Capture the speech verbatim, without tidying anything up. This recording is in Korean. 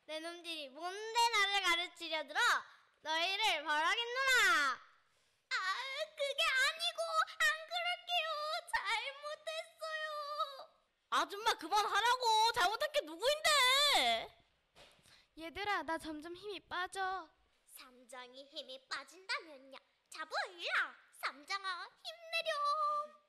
내 놈들이 뭔데 나를 가르치려 들어? 너희를 벌하겠노라. 아, 그게 아니고 안 그럴게요. 잘못했어요. 아줌마 그만하라고. 잘못한 게 누구인데? 얘들아, 나 점점 힘이 빠져. 삼장이 힘이 빠진다면요. 자부일라. 삼장아 힘내렴.